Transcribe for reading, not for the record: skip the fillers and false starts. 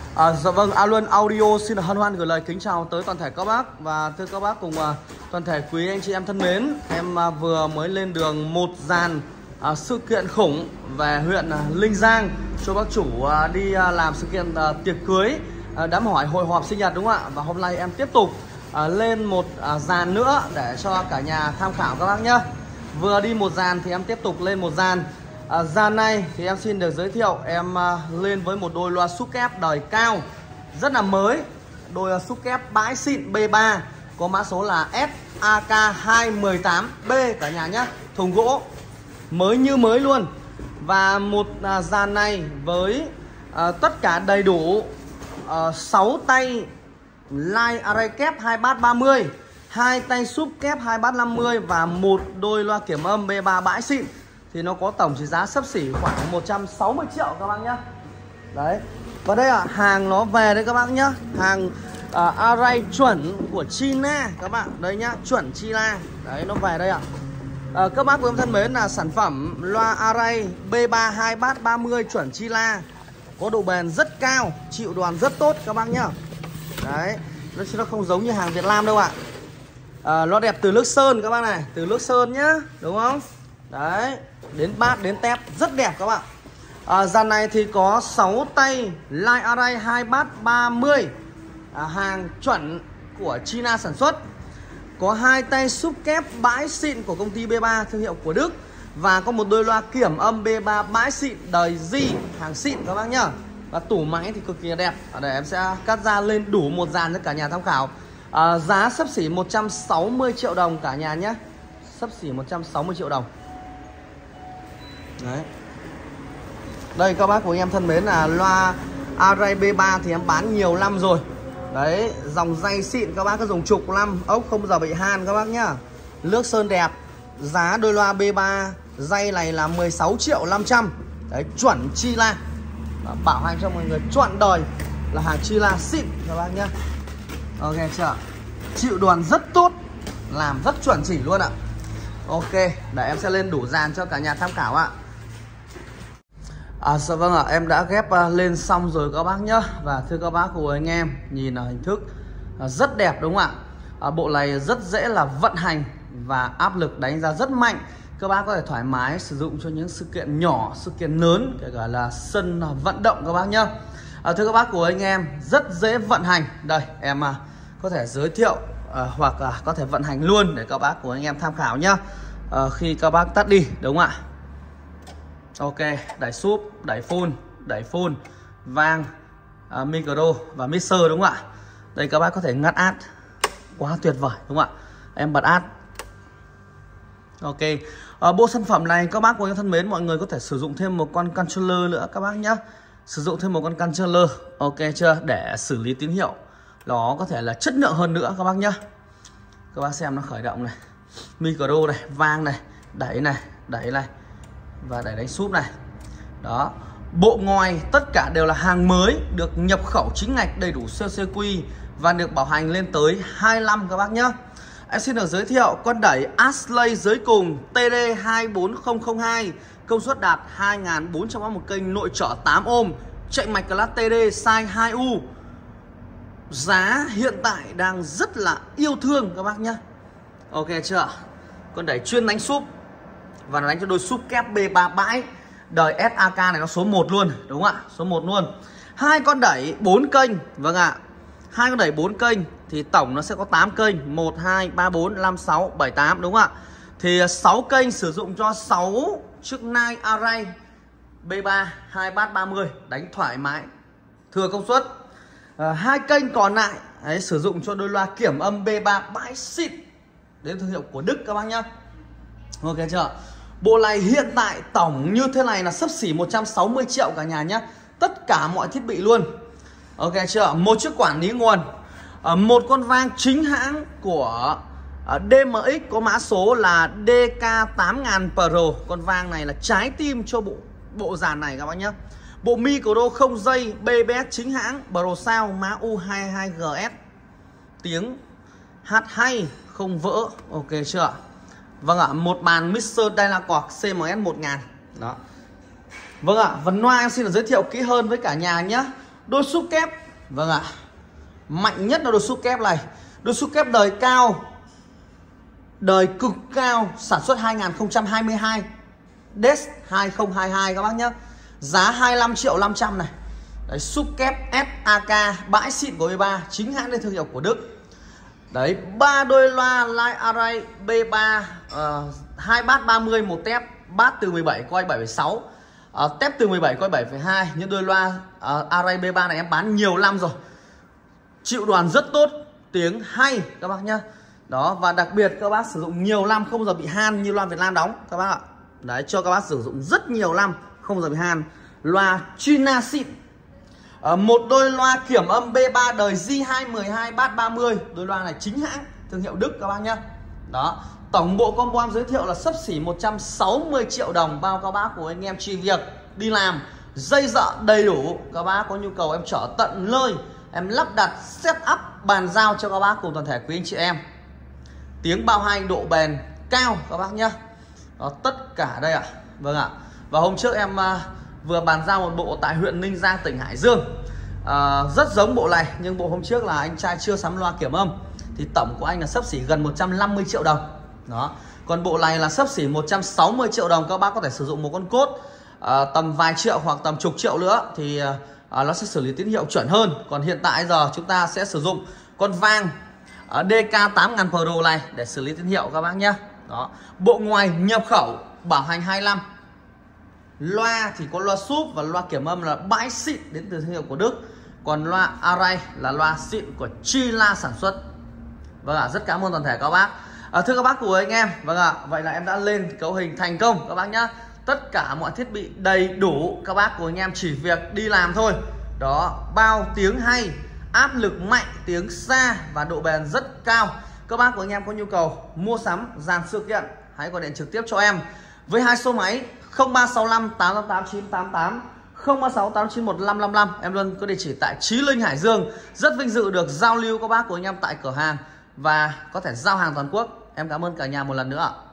Dạ vâng, A Luân Audio xin hân hoan gửi lời kính chào tới toàn thể các bác. Và thưa các bác cùng toàn thể quý anh chị em thân mến, em vừa mới lên đường một dàn sự kiện khủng về huyện Linh Giang cho bác chủ đi làm sự kiện tiệc cưới, đám hỏi hội họp sinh nhật đúng không ạ? Và hôm nay em tiếp tục lên một dàn nữa để cho cả nhà tham khảo các bác nhé. Vừa đi một dàn thì em tiếp tục lên một dàn. Dàn này thì em xin được giới thiệu em lên với một đôi loa súp kép đời cao rất là mới. Đôi súp kép bãi xịn B3 có mã số là SAK218B cả nhà nhé. Thùng gỗ mới như mới luôn. Và một dàn này với tất cả đầy đủ 6 tay line array kép 2 bass 30, 2 tay súp kép 2 bass 50 và một đôi loa kiểm âm B3 bãi xịn. Thì nó có tổng trị giá xấp xỉ khoảng 160 triệu các bác nhé. Đấy. Và đây là hàng nó về đấy các bác nhé. Hàng array chuẩn của China các bạn. Đây nhá, chuẩn China. Đấy, nó về đây ạ. Các bác của em thân mến là sản phẩm loa array B3 2 bass 30 chuẩn China. Có độ bền rất cao, chịu đoàn rất tốt các bác nhá. Đấy, nó không giống như hàng Việt Nam đâu ạ. Nó đẹp từ nước sơn các bác này, từ nước sơn nhá, đúng không? Đấy, đến bass đến tép rất đẹp các bạn. Dàn này thì có 6 tay line array 2 bass 30, hàng chuẩn của China sản xuất. Có 2 tay súp kép bãi xịn của công ty B3 thương hiệu của Đức. Và có một đôi loa kiểm âm B3 bãi xịn đời G hàng xịn các bác nhá. Và tủ máy thì cực kỳ đẹp. Để em sẽ cắt ra lên đủ một dàn cho cả nhà tham khảo. Giá xấp xỉ 160 triệu đồng cả nhà nhé. Xấp xỉ 160 triệu đồng. Đấy. Đây các bác của anh em thân mến là loa array B3 thì em bán nhiều năm rồi. Đấy, dòng dây xịn các bác cứ dùng chục năm, ốc không bao giờ bị han các bác nhá. Nước sơn đẹp. Giá đôi loa B3 dây này là 16 triệu 500. Đấy, chuẩn China. Bảo hành cho mọi người trọn đời là hàng China xịn các bác nhá. Ok chưa? Chịu đoàn rất tốt, làm rất chuẩn chỉ luôn ạ. Ok, để em sẽ lên đủ dàn cho cả nhà tham khảo ạ. Vâng ạ, em đã ghép lên xong rồi các bác nhá. Và thưa các bác của anh em, nhìn là hình thức rất đẹp đúng không ạ? Bộ này rất dễ là vận hành và áp lực đánh ra rất mạnh. Các bác có thể thoải mái sử dụng cho những sự kiện nhỏ, sự kiện lớn, kể cả là sân vận động các bác nhá. Thưa các bác của anh em, rất dễ vận hành. Đây, em có thể giới thiệu hoặc có thể vận hành luôn để các bác của anh em tham khảo nhá. Khi các bác tắt đi, đúng không ạ? Ok, đẩy súp, đẩy full, vang, micro và mixer đúng không ạ? Đây các bác có thể ngắt ad. Quá tuyệt vời đúng không ạ? Em bật ad. Ok, bộ sản phẩm này các bác của em thân mến, mọi người có thể sử dụng thêm một con controller nữa các bác nhé. Sử dụng thêm một con controller, ok chưa? Để xử lý tín hiệu nó có thể là chất lượng hơn nữa các bác nhé. Các bác xem nó khởi động này, micro này, vang này, đẩy này và đẩy đánh súp này. Đó, bộ ngoài tất cả đều là hàng mới, được nhập khẩu chính ngạch, đầy đủ CCQ và được bảo hành lên tới 2 năm các bác nhé. Em xin được giới thiệu con đẩy Ashley dưới cùng TD24002, công suất đạt 2400W một kênh, nội trở 8 ohm, chạy mạch class TD size 2U. Giá hiện tại đang rất là yêu thương các bác nhé. Ok chưa? Con đẩy chuyên đánh súp và nó đánh cho đôi súp kép B3 bãi đời SAK này nó số 1 luôn, đúng không ạ? Số 1 luôn. 2 con đẩy 4 kênh, vâng ạ. 2 con đẩy 4 kênh thì tổng nó sẽ có 8 kênh, 1 2 3 4 5 6 7 8 đúng không ạ? Thì 6 kênh sử dụng cho 6 chiếc nine array B3 2 bass 30 đánh thoải mái, thừa công suất. 2 kênh còn lại đấy, sử dụng cho đôi loa kiểm âm B3 bãi xịn đến thương hiệu của Đức các bác nhá. Ok chưa? Bộ này hiện tại tổng như thế này là xấp xỉ 160 triệu cả nhà nhé. Tất cả mọi thiết bị luôn. Ok chưa? Một chiếc quản lý nguồn, một con vang chính hãng của DMX có mã số là DK8000 Pro. Con vang này là trái tim cho bộ dàn này các bác nhé. Bộ micro không dây BBS chính hãng Pro Sound mã U22GS. Tiếng hát hay không vỡ. Ok chưa? Vâng ạ, một bàn mixer Dynacord CMS 1000. Đó. Vâng ạ, phần loa em xin được giới thiệu kỹ hơn với cả nhà nhé. Đôi xúc kép, vâng ạ, mạnh nhất là đôi xúc kép này. Đôi xúc kép đời cao, đời cực cao, sản xuất 2022, DES 2022 các bác nhé. Giá 25.500.000 này. Đấy, xúc kép SAK bãi xịn của B3, chính hãng lên thương hiệu của Đức. Đấy, 3 đôi loa Light Array B3, 2 bát 30, một tép, bát từ 17 coi 7,6, tép từ 17 coi 7,2. Những đôi loa Array B3 này em bán nhiều năm rồi, chịu đoàn rất tốt, tiếng hay các bác nhá. Đó, và đặc biệt các bác sử dụng nhiều năm không bao giờ bị han như loa Việt Nam đóng các bác ạ. Đấy, cho các bác sử dụng rất nhiều năm không bao giờ bị han. Loa China xịn. Một đôi loa kiểm âm B3 đời J212 bát 30. Đôi loa này chính hãng thương hiệu Đức các bác nhá. Đó, tổng bộ combo em giới thiệu là xấp xỉ 160 triệu đồng, bao các bác của anh em chỉ việc đi làm, dây dợ đầy đủ. Các bác có nhu cầu em chở tận nơi, em lắp đặt, set up, bàn giao cho các bác cùng toàn thể quý anh chị em. Tiếng bao hay, độ bền cao các bác nhá. Đó, tất cả đây ạ. Vâng ạ. Và hôm trước em vừa bàn giao một bộ tại huyện Ninh Giang, tỉnh Hải Dương. Rất giống bộ này, nhưng bộ hôm trước là anh trai chưa sắm loa kiểm âm, thì tổng của anh là xấp xỉ gần 150 triệu đồng. Đó. Còn bộ này là xấp xỉ 160 triệu đồng. Các bác có thể sử dụng một con cốt tầm vài triệu hoặc tầm chục triệu nữa thì nó sẽ xử lý tín hiệu chuẩn hơn. Còn hiện tại giờ chúng ta sẽ sử dụng con vang DK8000 Pro này để xử lý tín hiệu các bác nhé. Đó. Bộ ngoài nhập khẩu, bảo hành 25. Loa thì có loa súp và loa kiểm âm là bãi xịn đến từ thương hiệu của Đức. Còn loa Array là loa xịn của China sản xuất. Vâng ạ, rất cảm ơn toàn thể các bác. Thưa các bác của anh em, vâng ạ, vậy là em đã lên cấu hình thành công các bác nhá. Tất cả mọi thiết bị đầy đủ, các bác của anh em chỉ việc đi làm thôi. Đó, bao tiếng hay, áp lực mạnh, tiếng xa và độ bền rất cao. Các bác của anh em có nhu cầu mua sắm, dàn sự kiện, hãy gọi điện trực tiếp cho em với hai số máy 0365 888 988, 036 891 555. Em luôn có địa chỉ tại Chí Linh, Hải Dương. Rất vinh dự được giao lưu các bác của anh em tại cửa hàng và có thể giao hàng toàn quốc. Em cảm ơn cả nhà một lần nữa ạ.